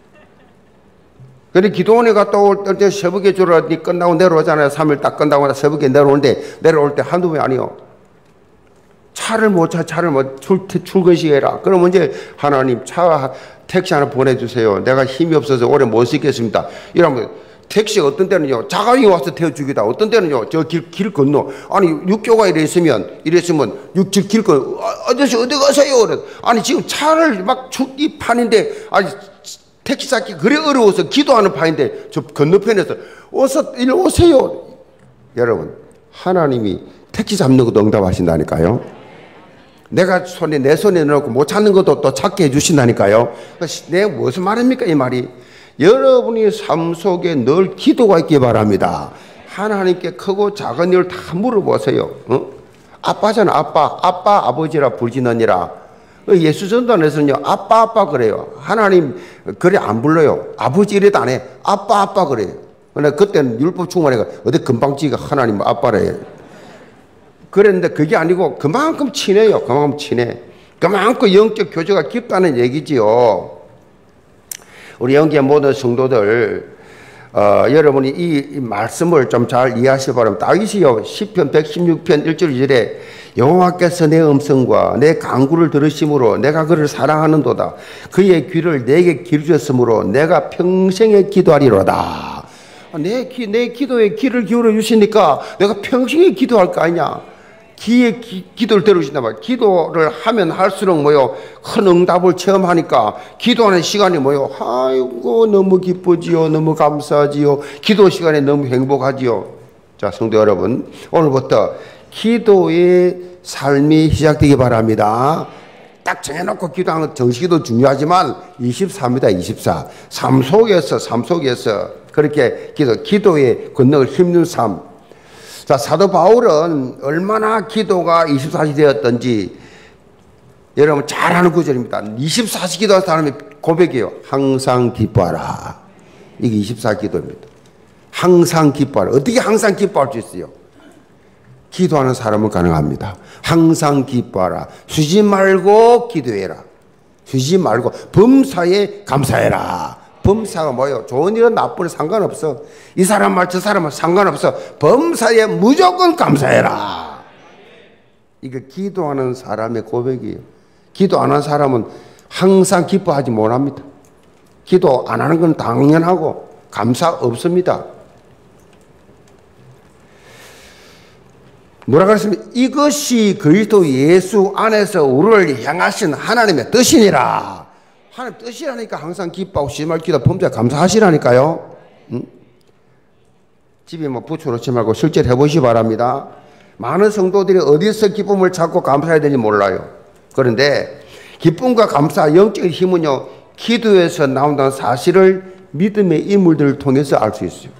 근데 기도원에 갔다 올 때 새벽에 주러 끝나고 내려오잖아요. 삼 일 딱 끝나고 새벽에 내려오는데 내려올 때 한두 번 아니요. 차를 못 차, 차를 뭐 출, 출근 시에라. 그러면 이제 하나님 차 택시 하나 보내주세요. 내가 힘이 없어서 오래 못 쓰겠습니다. 이러면 택시 어떤 때는요 자가용이 와서 태워주기다. 어떤 때는요 저 길 길 건너. 아니 육교가 이래 있으면 이랬으면 육길 길 건너. 아저씨 어디 가세요? 그래. 아니 지금 차를 막 죽기 판인데 아니. 택시 찾기 그래 어려워서 기도하는 판인데 저 건너편에서 어서 이리 오세요. 여러분 하나님이 택시 잡는 것도 응답하신다니까요. 내가 손에 내 손에 넣고 못 찾는 것도 또 찾게 해주신다니까요. 내가 무슨 말입니까 이 말이. 여러분이 삶 속에 늘 기도가 있기 바랍니다. 하나님께 크고 작은 일을 다 물어보세요. 어? 아빠잖아 아빠. 아빠 아버지라 부르지느니라. 예수 전도단에서는요 아빠 아빠 그래요. 하나님 그래 안 불러요. 아버지 이래도 안 해. 아빠 아빠 그래요. 근데 그때는 율법 충만해가 어디 금방지가 하나님 아빠래. 그랬는데 그게 아니고 그만큼 친해요. 그만큼 친해. 그만큼 영적 교제가 깊다는 얘기지요. 우리 영계 모든 성도들 어, 여러분이 이, 이 말씀을 좀 잘 이해하시기 바랍니다. 다윗이요 시편 백십육 편 일 절 이 절에 여호와께서 내 음성과 내 간구를 들으심으로 내가 그를 사랑하는도다. 그의 귀를 내게 기울였으므로 내가 평생에 기도하리로다. 내, 기, 내 기도에 귀를 기울여 주시니까 내가 평생에 기도할 거 아니냐. 기의 기, 기도를 들으신단 말이에요. 기도를 하면 할수록 뭐요? 큰 응답을 체험하니까 기도하는 시간이 뭐요? 아이고 너무 기쁘지요. 너무 감사하지요. 기도 시간에 너무 행복하지요. 자, 성도 여러분, 오늘부터 기도의 삶이 시작되기 바랍니다. 딱 정해놓고 기도하는 건 정식기도 중요하지만 이십사입니다. 이십사. 삶 속에서 삶 속에서 그렇게 기도, 기도의 권능을 힘준 삶. 자, 사도 바울은 얼마나 기도가 이십사 시 되었던지 여러분 잘 아는 구절입니다. 이십사 시 기도하는 사람의 고백이에요. 항상 기뻐하라. 이게 이십사 기도입니다. 항상 기뻐하라. 어떻게 항상 기뻐할 수 있어요? 기도하는 사람은 가능합니다. 항상 기뻐하라. 쉬지 말고 기도해라. 쉬지 말고 범사에 감사해라. 범사가 뭐예요? 좋은 일은 나쁜 일은 상관없어. 이 사람 말 저 사람은 상관없어. 범사에 무조건 감사해라. 이거 기도하는 사람의 고백이에요. 기도 안 하는 사람은 항상 기뻐하지 못합니다. 기도 안 하는 건 당연하고 감사 없습니다. 뭐라 그랬습니까? 이것이 그리스도 예수 안에서 우리를 향하신 하나님의 뜻이니라. 하나님 뜻이라니까 항상 기뻐하고 쉬지 말고 기도 범죄 감사하시라니까요. 응? 집에 뭐 붙여놓지 말고 실제로 해보시기 바랍니다. 많은 성도들이 어디서 기쁨을 찾고 감사해야 되는지 몰라요. 그런데 기쁨과 감사, 영적인 힘은요, 기도에서 나온다는 사실을 믿음의 인물들을 통해서 알 수 있어요.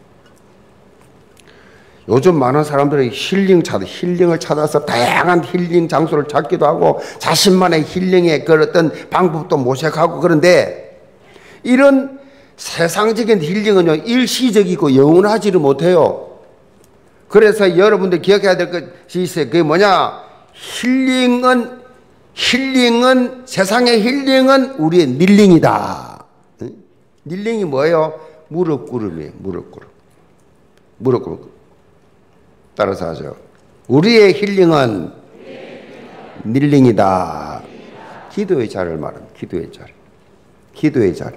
요즘 많은 사람들이 힐링 찾아, 힐링을 찾아서 다양한 힐링 장소를 찾기도 하고 자신만의 힐링의 그 어떤 방법도 모색하고 그런데 이런 세상적인 힐링은요, 일시적이고 영원하지를 못해요. 그래서 여러분들 기억해야 될 것이 있어요. 그게 뭐냐? 힐링은, 힐링은, 세상의 힐링은 우리의 닐링이다. 닐링이 뭐예요? 무릎 꿇음이에요. 무릎 꿇음. 무릎 꿇음. 따라서 하죠. 우리의 힐링은 닐링이다. 기도의 자리를 말합니다. 기도의 자리. 기도의 자리.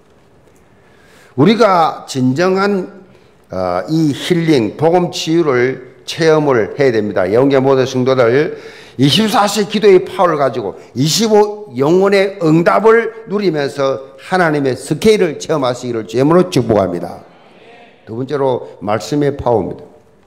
우리가 진정한 어, 이 힐링, 복음 치유를 체험을 해야 됩니다. 영계 모든 성도들 이십사 시 기도의 파워를 가지고 이십오 영혼의 응답을 누리면서 하나님의 스케일을 체험하시기를 주님으로 축복합니다. 두 번째로 말씀의 파워입니다.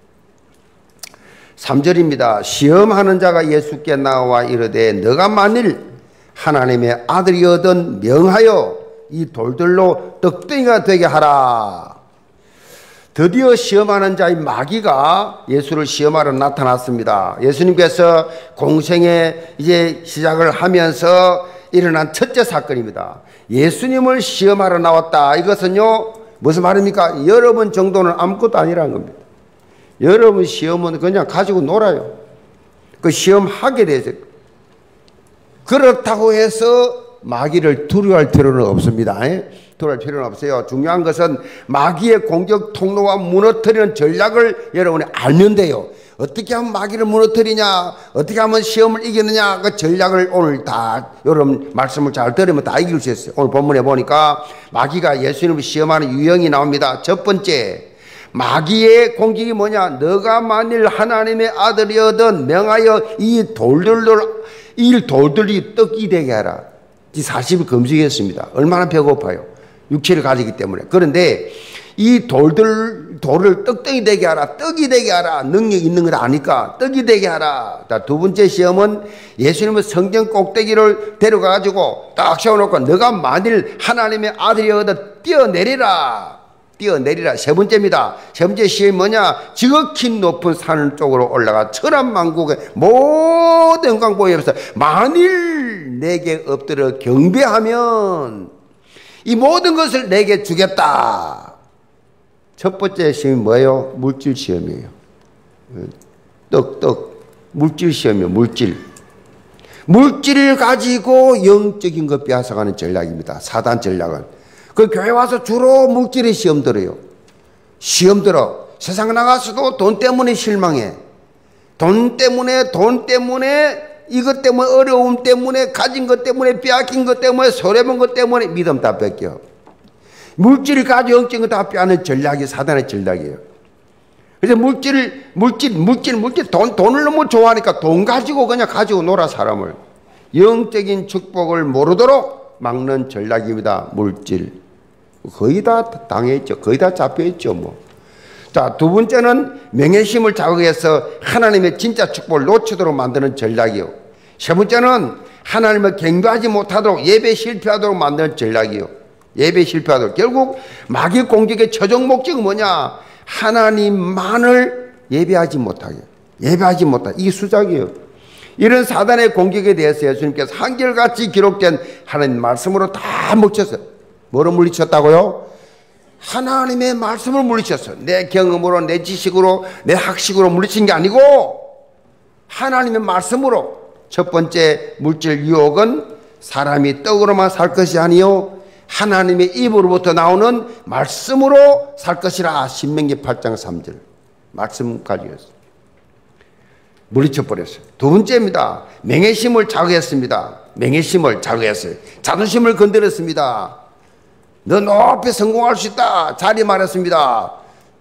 삼 절입니다. 시험하는 자가 예수께 나와 이르되 너가 만일 하나님의 아들이거든 명하여 이 돌들로 떡덩이가 되게 하라. 드디어 시험하는 자인 마귀가 예수를 시험하러 나타났습니다. 예수님께서 공생에 이제 시작을 하면서 일어난 첫째 사건입니다. 예수님을 시험하러 나왔다. 이것은요 무슨 말입니까? 여러분 정도는 아무것도 아니라는 겁니다. 여러분 시험은 그냥 가지고 놀아요. 그 시험하게 되죠. 그렇다고 해서 마귀를 두려워할 필요는 없습니다. 두려워할 필요는 없어요. 중요한 것은 마귀의 공격 통로와 무너뜨리는 전략을 여러분이 알면 돼요. 어떻게 하면 마귀를 무너뜨리냐, 어떻게 하면 시험을 이기느냐, 그 전략을 오늘 다 여러분 말씀을 잘 들으면 다 이길 수 있어요. 오늘 본문에 보니까 마귀가 예수님을 시험하는 유형이 나옵니다. 첫 번째, 마귀의 공격이 뭐냐? 너가 만일 하나님의 아들이거든 명하여 이 돌들로 이 돌들이 떡이 되게 하라. 사십 일 금식했습니다. 얼마나 배고파요. 육체를 가지기 때문에. 그런데 이 돌들 돌을 떡떡이 되게 하라. 떡이 되게 하라. 능력 있는 걸 아니까 떡이 되게 하라. 자, 두 번째 시험은 예수님은 성전 꼭대기를 데려가 가지고 딱 세워놓고 너가 만일 하나님의 아들이거든 뛰어내리라. 뛰어내리라. 세 번째입니다. 세 번째 시험이 뭐냐? 지극히 높은 산 쪽으로 올라가 천한만국의 모든 영광 보이면서 만일 내게 엎드려 경배하면 이 모든 것을 내게 주겠다. 첫 번째 시험이 뭐예요? 물질 시험이에요. 떡, 떡. 물질 시험이에요. 물질. 물질을 가지고 영적인 것 빼앗아가는 전략입니다. 사단 전략은. 그 교회 와서 주로 물질의 시험 들어요. 시험 들어. 세상 나가서도 돈 때문에 실망해. 돈 때문에 돈 때문에 이것 때문에 어려움 때문에 가진 것 때문에 빼앗긴 것 때문에 손해본 것 때문에 믿음 다 뺏겨. 물질을 가지고 영적인 것 다 빼앗는 전략이 사단의 전략이에요. 그래서 물질, 물질, 물질, 물질, 돈, 돈을 너무 좋아하니까 돈 가지고 그냥 가지고 놀아, 사람을. 영적인 축복을 모르도록 막는 전략입니다, 물질. 거의 다 당해있죠. 거의 다 잡혀있죠, 뭐. 자, 두 번째는 명예심을 자극해서 하나님의 진짜 축복을 놓치도록 만드는 전략이요. 세 번째는 하나님을 경배하지 못하도록 예배 실패하도록 만드는 전략이요. 예배 실패하도록. 결국 마귀 공격의 최종 목적은 뭐냐? 하나님만을 예배하지 못하게. 예배하지 못하게. 이게 수작이에요. 이런 사단의 공격에 대해서 예수님께서 한결같이 기록된 하나님 말씀으로 다 물리쳤어요. 뭐로 물리쳤다고요? 하나님의 말씀을 물리쳤어요. 내 경험으로, 내 지식으로, 내 학식으로 물리친 게 아니고 하나님의 말씀으로. 첫 번째 물질 유혹은 사람이 떡으로만 살 것이 아니요 하나님의 입으로부터 나오는 말씀으로 살 것이라. 신명기 팔 장 삼 절 말씀 가지고였어요. 물리쳐 버렸어요. 두 번째입니다. 명예심을 자극했습니다. 명예심을 자극했어요. 자존심을 건드렸습니다. 너 높이 성공할 수 있다. 자리 말했습니다.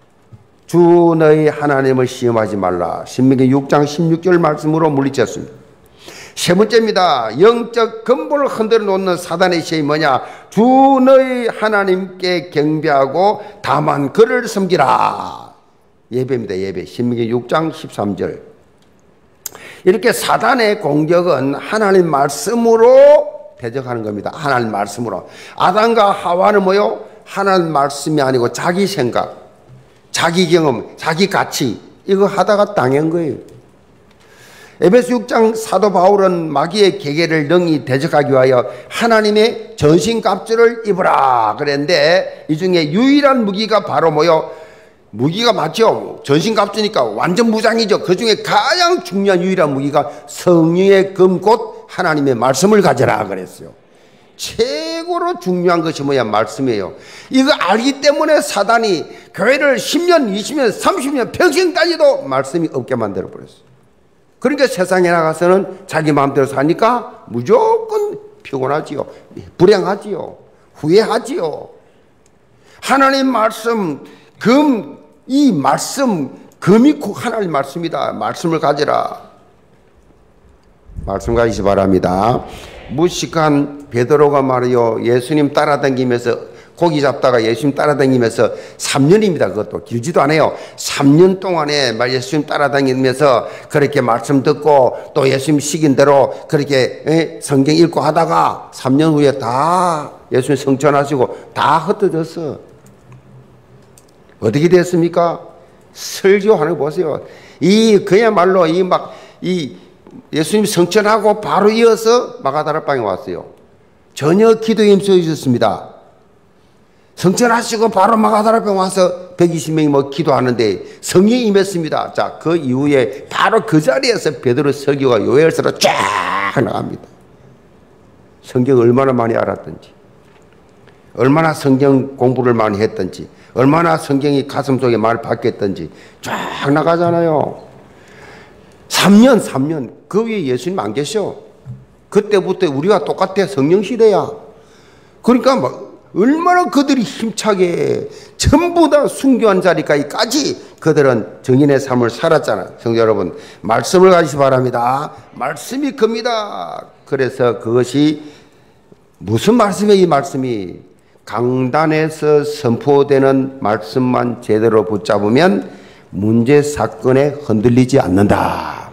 주 너희 하나님을 시험하지 말라. 신명기 육 장 십육 절 말씀으로 물리쳤습니다. 세 번째입니다. 영적 근본을 흔들어 놓는 사단의 시험이 뭐냐? 주 너희 하나님께 경배하고 다만 그를 섬기라. 예배입니다. 예배. 신명기 육 장 십삼 절. 이렇게 사단의 공격은 하나님 말씀으로 대적하는 겁니다. 하나님 말씀으로. 아담과 하와는 뭐요? 하나님 말씀이 아니고 자기 생각, 자기 경험, 자기 가치, 이거 하다가 당한 거예요. 에베소 육 장 사도 바울은 마귀의 계계를 능히 대적하기 위하여 하나님의 전신갑주를 입으라 그랬는데, 이 중에 유일한 무기가 바로 뭐요? 무기가 맞죠. 전신갑주니까 완전 무장이죠. 그 중에 가장 중요한 유일한 무기가 성령의 금 곧 하나님의 말씀을 가져라 그랬어요. 최고로 중요한 것이 뭐야? 말씀이에요. 이거 알기 때문에 사단이 교회를 십 년, 이십 년, 삼십 년, 평생까지도 말씀이 없게 만들어 버렸어요. 그러니까 세상에 나가서는 자기 마음대로 사니까 무조건 피곤하지요. 불행하지요. 후회하지요. 하나님 말씀, 금, 이 말씀, 금이 꼭 하나님 말씀이다. 말씀을 가지라. 말씀 가지시 바랍니다. 무식한 베드로가 말이요, 예수님 따라다니면서 고기 잡다가 예수님 따라다니면서 삼 년입니다. 그것도 길지도 않아요. 삼 년 동안에 예수님 따라다니면서 그렇게 말씀 듣고 또 예수님 시킨 대로 그렇게 성경 읽고 하다가 삼 년 후에 다 예수님 성천하시고 다 흩어졌어. 어떻게 됐습니까? 설교하는 거 보세요. 이 그야말로 이 막 이 예수님 성천하고 바로 이어서 마가다락방에 왔어요. 전혀 기도에 힘써 주셨습니다. 성천하시고 바로 마가다락방에 와서 백이십 명이 뭐 기도하는데 성령이 임했습니다. 자, 그 이후에 바로 그 자리에서 베드로 설교가 요엘서로 쫙 나갑니다. 성경 얼마나 많이 알았던지, 얼마나 성경 공부를 많이 했던지, 얼마나 성경이 가슴속에 많이 박혔던지 쫙 나가잖아요. 삼 년, 삼 년. 그 위에 예수님 안 계셔. 그때부터 우리와 똑같아. 성령 시대야. 그러니까 막 얼마나 그들이 힘차게 전부 다 순교한 자리까지 그들은 정인의 삶을 살았잖아요. 성도 여러분, 말씀을 가지시 바랍니다. 말씀이 큽니다. 그래서 그것이 무슨 말씀이에요? 이 말씀이 강단에서 선포되는 말씀만 제대로 붙잡으면 문제 사건에 흔들리지 않는다.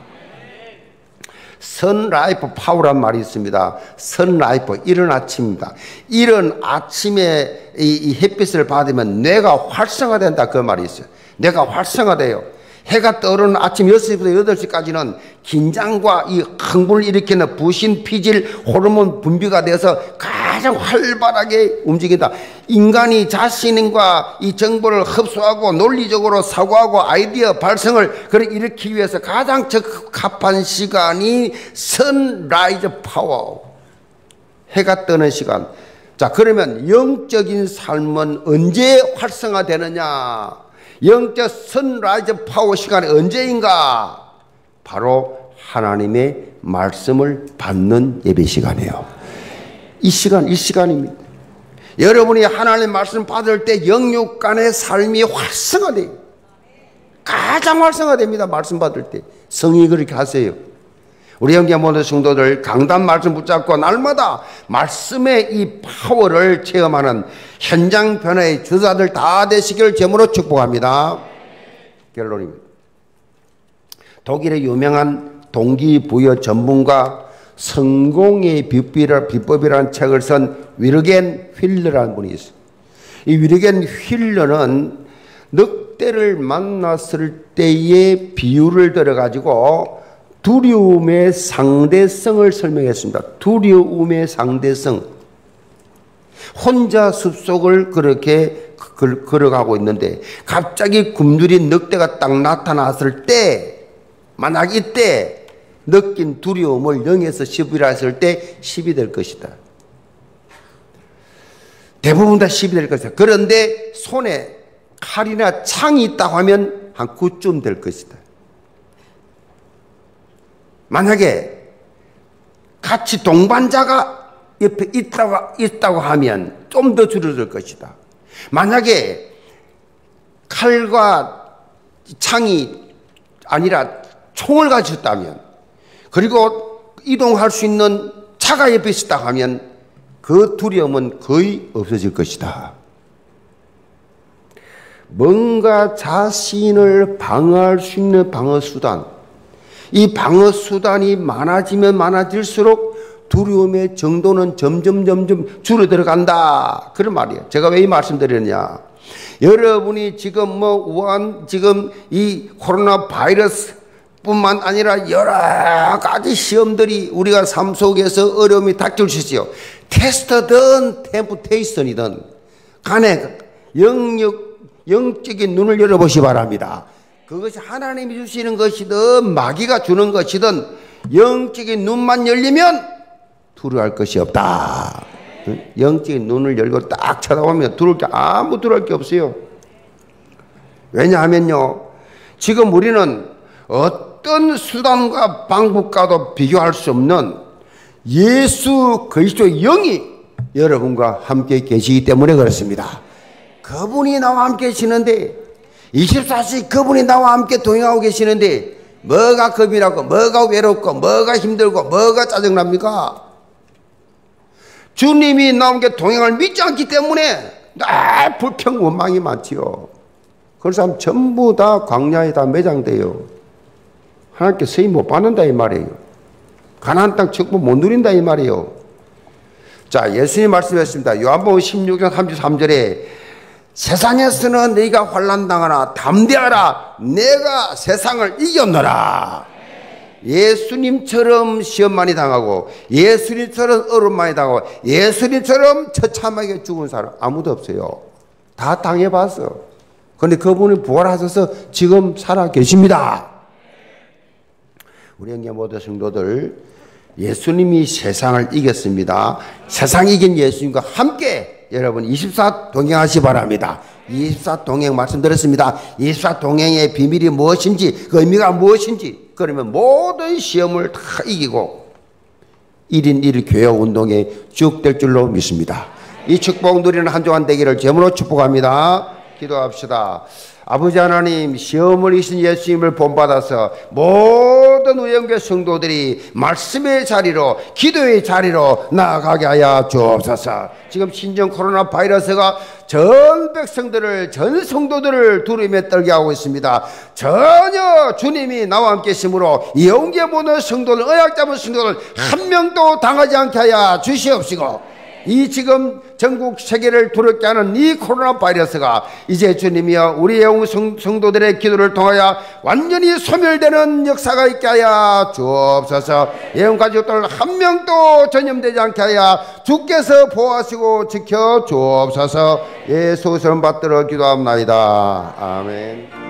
선라이프 파워란 말이 있습니다. 선라이프, 이른 아침입니다. 이른 아침에 이, 이 햇빛을 받으면 뇌가 활성화된다, 그 말이 있어요. 뇌가 활성화돼요. 해가 떠오르는 아침 여섯 시부터 여덟 시까지는 긴장과 이 흥분을 일으키는 부신, 피질, 호르몬 분비가 돼서 가장 활발하게 움직인다. 인간이 자신과 이 정보를 흡수하고 논리적으로 사고하고 아이디어 발생을 일으키기 위해서 가장 적합한 시간이 선라이즈 파워, 해가 뜨는 시간. 자, 그러면 영적인 삶은 언제 활성화되느냐? 영적 선라이즈 파워 시간이 언제인가? 바로 하나님의 말씀을 받는 예배 시간이에요. 이 시간, 이 시간입니다. 여러분이 하나님의 말씀 받을 때 영육 간의 삶이 활성화돼요. 가장 활성화됩니다. 말씀 받을 때. 성이 그렇게 하세요. 우리 형제 모든 성도들 강단 말씀 붙잡고 날마다 말씀의 이 파워를 체험하는 현장 변화의 주자들 다 되시기를 제물로 축복합니다. 결론입니다. 독일의 유명한 동기부여 전문가 성공의 비법이라는 책을 쓴 위르겐 휠러라는 분이 있어요. 이 위르겐 휠러는 늑대를 만났을 때의 비유를 들어가지고 두려움의 상대성을 설명했습니다. 두려움의 상대성. 혼자 숲속을 그렇게 걸어가고 있는데 갑자기 굶주린 늑대가 딱 나타났을 때, 만약 이때 느낀 두려움을 영에서 십이라 했을 때 십이 될 것이다. 대부분 다 십이 될 것이다. 그런데 손에 칼이나 창이 있다고 하면 한 구쯤 될 것이다. 만약에 같이 동반자가 옆에 있다고, 있다고 하면 좀 더 줄어들 것이다. 만약에 칼과 창이 아니라 총을 가졌다면, 그리고 이동할 수 있는 차가 옆에 있다 하면 그 두려움은 거의 없어질 것이다. 뭔가 자신을 방어할 수 있는 방어 수단, 이 방어 수단이 많아지면 많아질수록 두려움의 정도는 점점 점점 줄어들어간다. 그런 말이에요. 제가 왜 이 말씀드렸냐? 여러분이 지금 뭐 우한 지금 이 코로나 바이러스 뿐만 아니라 여러 가지 시험들이 우리가 삶 속에서 어려움이 닥칠 수 있어요. 테스트든 템프테이션이든 간에 영역, 영적인 눈을 열어보시 바랍니다. 그것이 하나님이 주시는 것이든 마귀가 주는 것이든 영적인 눈만 열리면 두려워할 것이 없다. 영적인 눈을 열고 딱 쳐다보면 두려울 게 아무 두려울 게 없어요. 왜냐하면요, 지금 우리는 어떤 수단과 방법과도 비교할 수 없는 예수 그리스도의 영이 여러분과 함께 계시기 때문에 그렇습니다. 그분이 나와 함께 계시는데, 이십사 시 그분이 나와 함께 동행하고 계시는데 뭐가 겁이 나고 뭐가 외롭고 뭐가 힘들고 뭐가 짜증납니까? 주님이 나와 함께 동행을 믿지 않기 때문에 늘 불평 원망이 많지요. 그런 사람 전부 다 광야에 다 매장돼요. 하나님께 서임 못 받는다 이 말이에요. 가나안 땅 축복 못 누린다 이 말이에요. 자, 예수님 말씀했습니다. 요한복음 십육 장 삼십삼 절에 세상에서는 너희가 환난당하나 담대하라, 내가 세상을 이겼노라. 예수님처럼 시험 많이 당하고 예수님처럼 어려움 많이 당하고 예수님처럼 처참하게 죽은 사람 아무도 없어요. 다 당해봤어. 그런데 그분이 부활하셔서 지금 살아 계십니다. 우리 형제 모든 성도들, 예수님이 세상을 이겼습니다. 세상 이긴 예수님과 함께 여러분 이십사 동행하시 바랍니다. 이십사 동행 말씀드렸습니다. 이십사 동행의 비밀이 무엇인지, 그 의미가 무엇인지, 그러면 모든 시험을 다 이기고 일 인 일 교회 운동에 쭉 될 줄로 믿습니다. 이 축복 누리는 한 주간 되기를 제물로 축복합니다. 기도합시다. 아버지 하나님, 시험을 이신 예수님을 본받아서 모든 우영교 성도들이 말씀의 자리로, 기도의 자리로 나아가게 하여 주옵소서. 지금 신종 코로나 바이러스가 전 백성들을, 전 성도들을 두려움에 떨게 하고 있습니다. 전혀 주님이 나와 함께 계심으로 영계 모든 성도들, 의학 잡은 성도들 한 명도 당하지 않게 하여 주시옵시고, 이 지금 전국 세계를 두렵게 하는 이 코로나 바이러스가 이제 주님이여 우리 영 성도들의 기도를 통하여 완전히 소멸되는 역사가 있게 하여 주옵소서. 영 가족들 한 명도 전염되지 않게 하여 주께서 보호하시고 지켜 주옵소서. 예수 이름 받들어 기도합나이다. 아멘.